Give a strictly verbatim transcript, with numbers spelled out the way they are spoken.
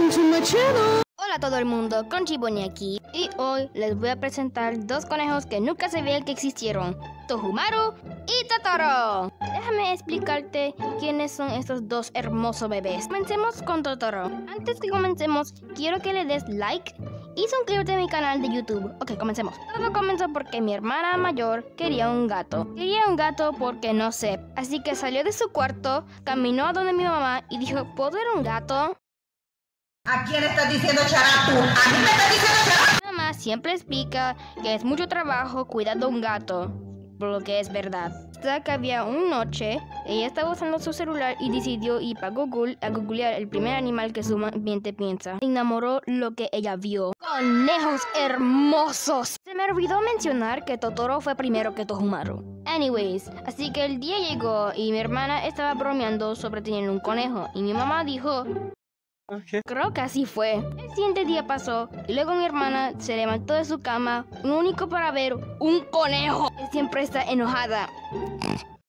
Welcome to my channel. Hola a todo el mundo, Crunchy Bunny aquí, y hoy les voy a presentar dos conejos que nunca sabía que existieron, Tohumaru y Totoro. Déjame explicarte quiénes son estos dos hermosos bebés. Comencemos con Totoro. Antes que comencemos, quiero que le des like y suscríbete a mi canal de YouTube. Ok, comencemos. Todo comenzó porque mi hermana mayor quería un gato. Quería un gato porque no sé. Así que salió de su cuarto, caminó a donde mi mamá y dijo, ¿puedo ver un gato? ¿A quién estás diciendo charatu? ¿A mí me estás diciendo charatu? Mi mamá siempre explica que es mucho trabajo cuidar de un gato, por lo que es verdad. Hasta que había una noche, ella estaba usando su celular y decidió ir para Google a googlear el primer animal que su mente piensa. Se enamoró lo que ella vio. ¡Conejos hermosos! Se me olvidó mencionar que Totoro fue primero que Tohumaru. Anyways, así que el día llegó y mi hermana estaba bromeando sobre tener un conejo y mi mamá dijo... Okay. Creo que así fue. El siguiente día pasó y luego mi hermana se levantó de su cama, único para ver un conejo. Siempre está enojada.